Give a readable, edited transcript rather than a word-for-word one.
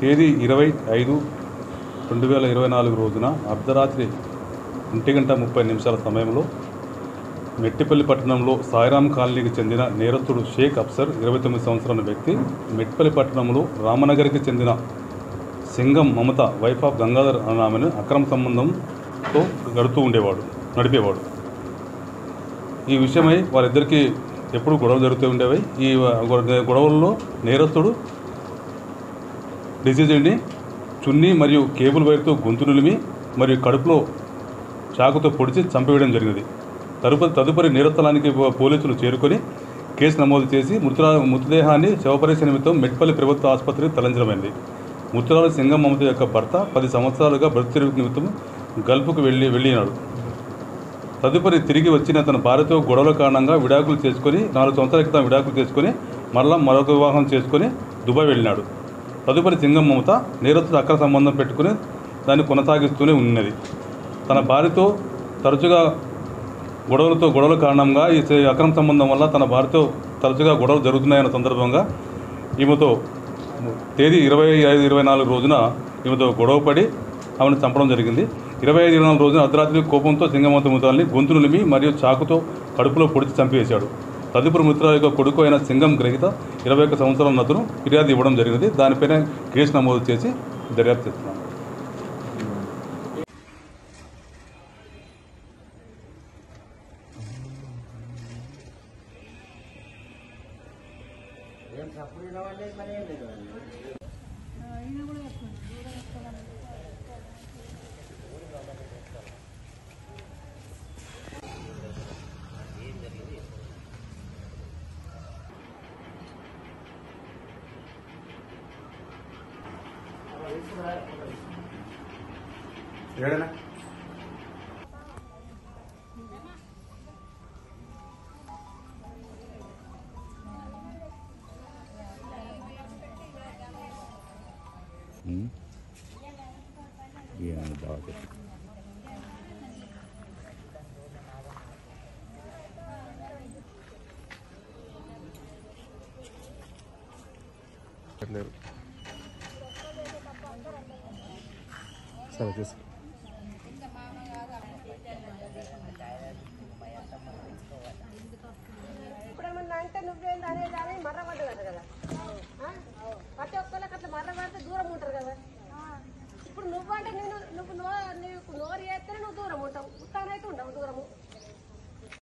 తేదీ 20/5/2024 రోజున అర్ధరాత్రి 1:30 సమయంలో మెట్టిపల్లి పట్టణంలో సాయిరాం కాలనీకి చెందిన నేరస్తుడు షేక్ అఫ్సర్ 29 సంవత్సరాల వ్యక్తి మెట్టిపల్లి పట్టణంలో రామనగర్కి చెందిన సింగం మమత వైఫ్ ఆఫ్ గంగాధర్ అనే ఆమెను అక్రమ సంబంధంతో నడిపేవాడు. ఈ విషయమై వారిద్దరికీ ఎప్పుడు గొడవలు జరుగుతూ ఉండేవి. ఈ గొడవల్లో నేరస్తుడు డిసీజెడ్ని చున్నీ మరియు కేబుల్ వైర్తో గొంతు నులిమి మరియు కడుపులో చాకుతో పొడిచి చంపివేయడం జరిగింది. తదుపరి నేరస్థలానికి పోలీసులు చేరుకొని కేసు నమోదు చేసి మృతదేహాన్ని శవపరీక్ష నిమిత్తం మెట్పల్లి ప్రభుత్వ ఆసుపత్రికి తరలించడమైంది. మృతురాలు సింగం మమత యొక్క భర్త 10 సంవత్సరాలుగా బ్రతుకు నిమిత్తం గల్ఫ్కు వెళ్ళినాడు. తదుపరి తిరిగి వచ్చిన తన భార్యతో గొడవల కారణంగా 4 సంవత్సరాల క్రితం విడాకులు చేసుకొని మరొక వివాహం చేసుకొని దుబాయ్ వెళ్ళినాడు. తదుపరి సింగం మమత నేరస్తుడు అక్రమ సంబంధం పెట్టుకుని దాన్ని కొనసాగిస్తూనే ఉన్నది. తన భార్యతో తరచుగా గొడవల కారణంగా ఈ అక్రమ సంబంధం వల్ల తన భార్యతో తరచుగా గొడవలు జరుగుతున్నాయన్న సందర్భంగా ఈమెతో తేదీ 25/24 రోజున ఈమెతో గొడవపడి ఆమెను చంపడం జరిగింది. 25/24 రోజున అర్ధరాత్రి కోపంతో సింగమత మృతురాలిని గొంతు నులిమి మరియు చాకుతో కడుపులో పొడిచి చంపివేశాడు. తదుపరి మృతురాలి యొక్క కొడుకు అయిన సింగం గ్రహీత 21 సంవత్సరాల అతను ఫిర్యాదు ఇవ్వడం జరిగింది. దానిపైన కేసు నమోదు చేసి దర్యాప్తు చేస్తున్నాం. ఏడనా బాగా సరే చూసి ఇప్పుడేమన్నా అంటే నువ్వేంది అనేది మర్ర పడ్డదట కదా ప్రతి ఒక్కళ్ళకి అట్లా మర్ర పడితే దూరం ఉంటారు